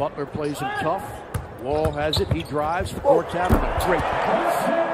Butler plays him tough. Wall has it. He drives. Fourth down. Great pass.